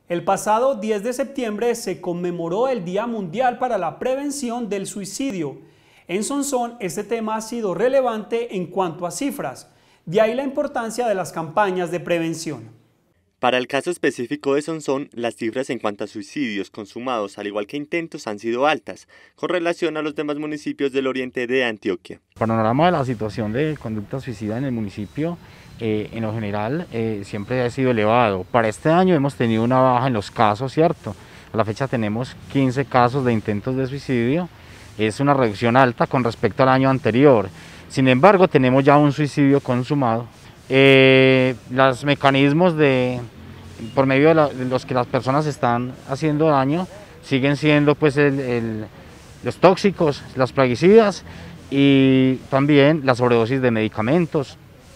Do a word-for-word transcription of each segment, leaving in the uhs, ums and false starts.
El pasado diez de septiembre se conmemoró el Día Mundial para la Prevención del Suicidio. En Sonsón, este tema ha sido relevante en cuanto a cifras, de ahí la importancia de las campañas de prevención. Para el caso específico de Sonsón, las cifras en cuanto a suicidios consumados, al igual que intentos, han sido altas, con relación a los demás municipios del oriente de Antioquia. El panorama de la situación de conducta suicida en el municipio, eh, en lo general, eh, siempre ha sido elevado. Para este año hemos tenido una baja en los casos, ¿cierto? A la fecha tenemos quince casos de intentos de suicidio, es una reducción alta con respecto al año anterior. Sin embargo, tenemos ya un suicidio consumado. Eh, los mecanismos de, por medio de, la, de los que las personas están haciendo daño siguen siendo pues el, el, los tóxicos, las plaguicidas y también la sobredosis de medicamentos.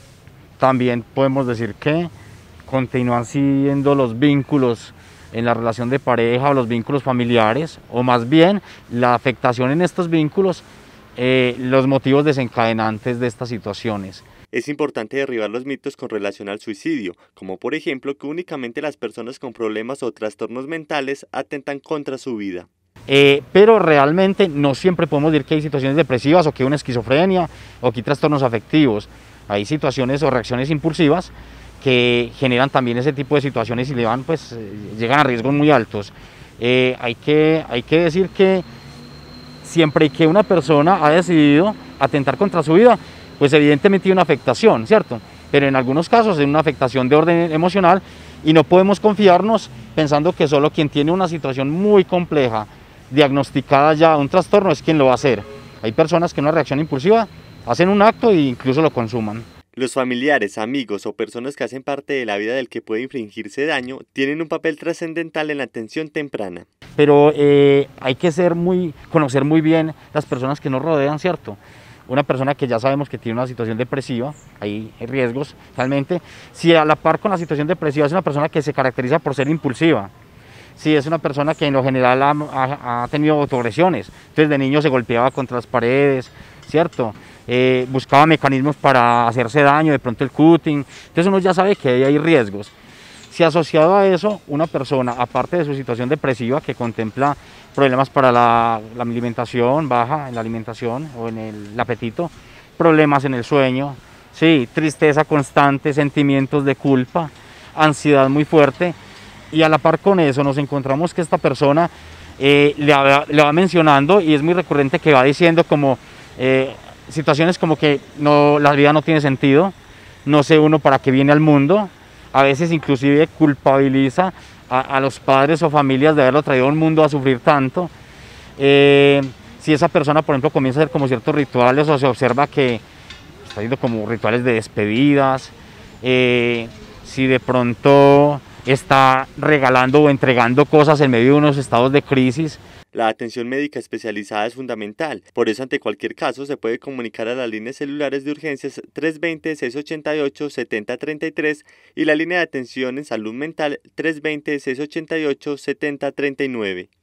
También podemos decir que continúan siendo los vínculos en la relación de pareja o los vínculos familiares, o más bien la afectación en estos vínculos, eh, los motivos desencadenantes de estas situaciones. Es importante derribar los mitos con relación al suicidio, como por ejemplo que únicamente las personas con problemas o trastornos mentales atentan contra su vida. Eh, pero realmente no siempre podemos decir que hay situaciones depresivas o que hay una esquizofrenia o que hay trastornos afectivos. Hay situaciones o reacciones impulsivas que generan también ese tipo de situaciones y le van, pues, eh, llegan a riesgos muy altos. Eh, hay que, hay que decir que siempre que una persona ha decidido atentar contra su vida, pues evidentemente hay una afectación, ¿cierto? Pero en algunos casos es una afectación de orden emocional y no podemos confiarnos pensando que solo quien tiene una situación muy compleja, diagnosticada ya, un trastorno, es quien lo va a hacer. Hay personas que en una reacción impulsiva hacen un acto e incluso lo consuman. Los familiares, amigos o personas que hacen parte de la vida del que puede infligirse daño tienen un papel trascendental en la atención temprana. Pero eh, hay que ser muy, conocer muy bien las personas que nos rodean, ¿cierto? Una persona que ya sabemos que tiene una situación depresiva, hay riesgos realmente. Si a la par con la situación depresiva es una persona que se caracteriza por ser impulsiva, si es una persona que en lo general ha, ha, ha tenido autoagresiones, entonces de niño se golpeaba contra las paredes, ¿cierto? Eh, buscaba mecanismos para hacerse daño, de pronto el cutting, entonces uno ya sabe que ahí hay riesgos. Si asociado a eso, una persona, aparte de su situación depresiva que contempla problemas para la, la alimentación, baja en la alimentación o en el, el apetito, problemas en el sueño, sí, tristeza constante, sentimientos de culpa, ansiedad muy fuerte, y a la par con eso nos encontramos que esta persona eh, le, va, le va mencionando, y es muy recurrente que va diciendo como eh, situaciones como que no, la vida no tiene sentido, no sé uno para qué viene al mundo. A veces inclusive culpabiliza a, a los padres o familias de haberlo traído al mundo a sufrir tanto. Eh, si esa persona, por ejemplo, comienza a hacer como ciertos rituales o se observa que está haciendo como rituales de despedidas, eh, si de pronto está regalando o entregando cosas en medio de unos estados de crisis. La atención médica especializada es fundamental, por eso ante cualquier caso se puede comunicar a las líneas celulares de urgencias tres dos cero, seis ocho ocho, siete cero tres tres y la línea de atención en salud mental tres dos cero, seis ocho ocho, siete cero tres nueve.